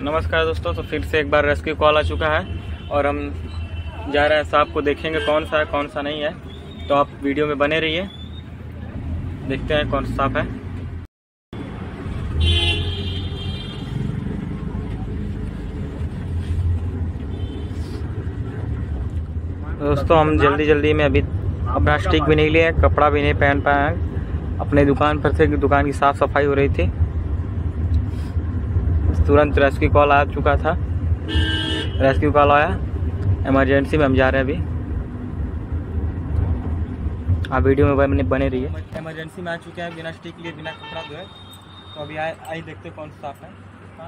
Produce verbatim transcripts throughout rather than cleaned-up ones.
नमस्कार दोस्तों, तो फिर से एक बार रेस्क्यू कॉल आ चुका है और हम जा रहे हैं सांप को देखेंगे कौन सा है कौन सा नहीं है। तो आप वीडियो में बने रहिए, देखते हैं कौन सा सांप है। दोस्तों हम जल्दी जल्दी में अभी अपना स्टिक भी नहीं लिए, कपड़ा भी नहीं पहन पाए हैं। अपने दुकान पर से दुकान की साफ सफाई हो रही थी, तुरंत रेस्क्यू कॉल आ चुका था। रेस्क्यू कॉल आया, इमरजेंसी में हम जा रहे हैं अभी। आप वीडियो में बने बने रहिए। इमरजेंसी में आ चुके हैं बिना स्टिक लिए, बिना कपड़ा धोए। तो अभी आए आई देखते कौन सा सांप है।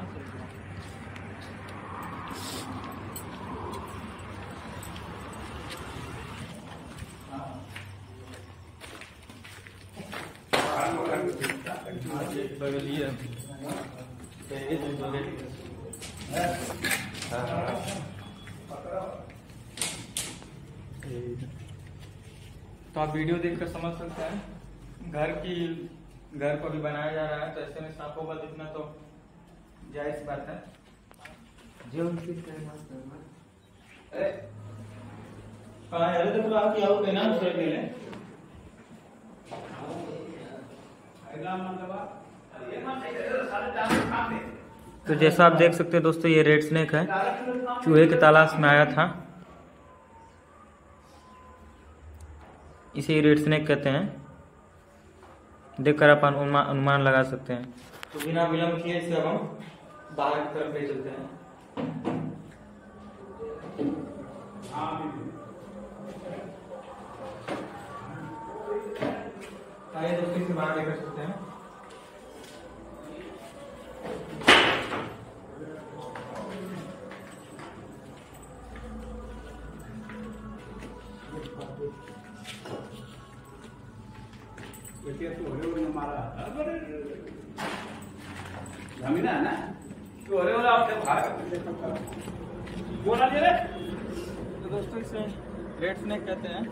तो आप वीडियो देखकर समझ सकते हैं, घर की घर को भी बनाया जा रहा है, तो ऐसे में सांपों का दिखना तो जायज बात है। अरे कहाँ है? अरे तो आप आओ ना दूसरे के लिए। तो जैसा आप देख सकते हैं दोस्तों, ये रेड स्नेक है, चूहे की तलाश में आया था। इसे रेड स्नेक कहते हैं। देखकर आप अनुमान अनुमान लगा सकते हैं। तो बिना विलंब किए इसे अब हम बाहर की तरफ ले चलते हैं। आइए दोस्तों, इसे बाहर लेकर चलते हैं। तो दोस्तों इसे रेड स्नेक कहते हैं,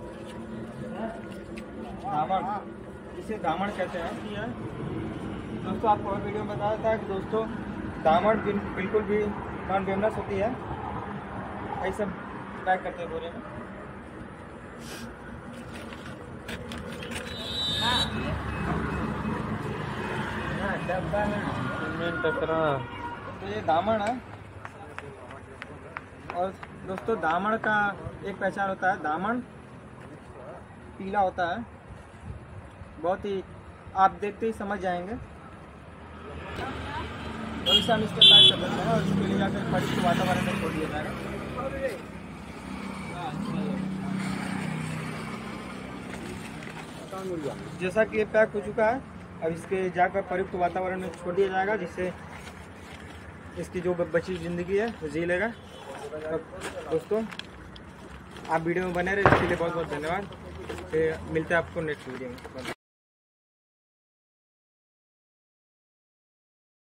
धामण, इसे धामण कहते हैं। दोस्तों आपको और वीडियो में बताया था कि दोस्तों धामण बिल्कुल भी नॉन वेमनस होती है। ऐसे पैक करते हैं बोरे में। तो ये दामन है। और दोस्तों दामन का एक पहचान होता है, दामन पीला होता है, बहुत ही आप देखते ही समझ जाएंगे। तो इसे हम इसके पैक कर देते हैं और इसके लिए जाकर परिष्कृत वातावरण में छोड़ दिया जाएगा। जैसा कि ये पैक हो चुका है, अब इसके जाकर प्रयुक्त वातावरण में छोड़ दिया जाएगा, जिससे इसकी जो बची ज़िंदगी है वो जी लेगा। तो दोस्तों आप वीडियो में बने रहे, इसके लिए बहुत बहुत धन्यवाद। फिर मिलते हैं आपको नेक्स्ट वीडियो में।